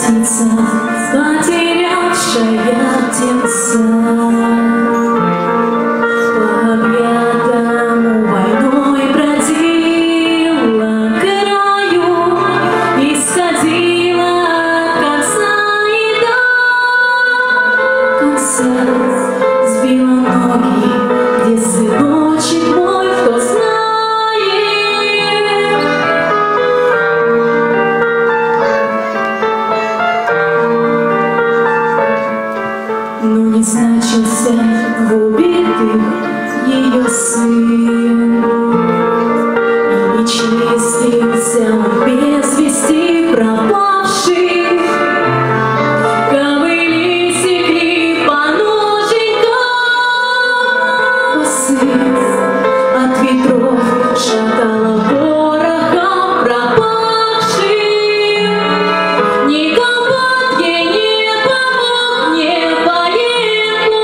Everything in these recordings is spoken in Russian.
птица, потерявшая птенца. По объятому войной бродила краю, исходила от конца и до конца. Сбила ноги, где сыночек мой, кто знает. Но не значился в убитых ее сын, и не числился без вести пропавший. Ковыли секли по ноженькам косы, от ветров шатала порохом пропавшим. Ни компот ей не помог, не поехал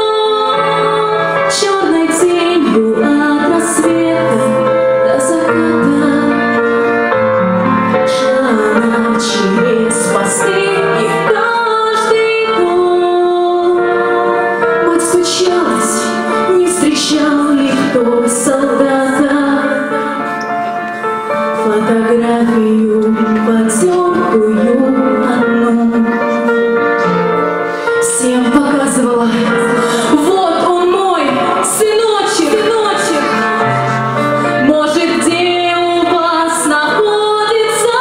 черной тенью от рассвета до заката. Шла она через посты и в каждый дом. Мать стучалась, не встречал никто солдата. Фотографию потертую одну всем показывала. Вот он мой сыночек, сыночек. Может, где у вас находится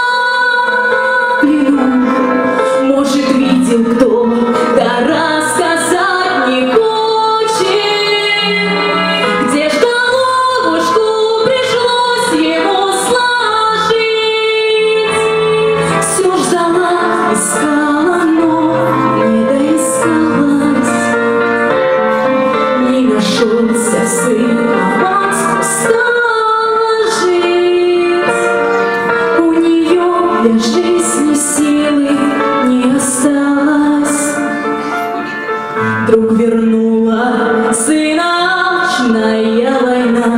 в плену? Может, видел кто, да рассказать не хочет. Где ж головушку пришлось ему сложить? Все ждала, искала, но не доискалась. Не нашелся сын, а мать устала жить. У нее для жизни силы не осталось. Вдруг вернула сына ночная война,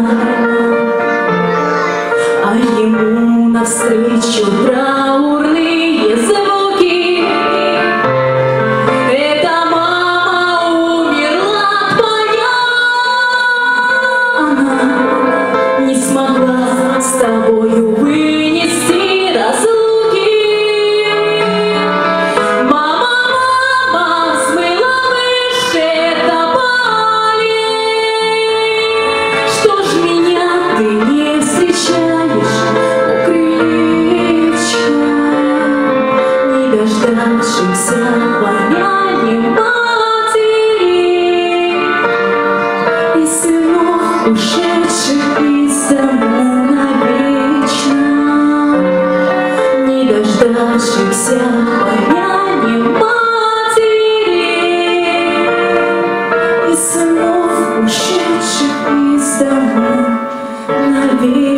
а ему навстречу траурные звуки. Эта мама умерла твоя, она не смогла с тобою вынести разлуки. Мама, мама, смыла выше тополей. Что ж меня ты не встречаешь у крылечка, не дождавшихся помяни матери и сынов, ушедших из дому навечно, не дождавшихся помяни матери и сынов, ушедших из дому навечно.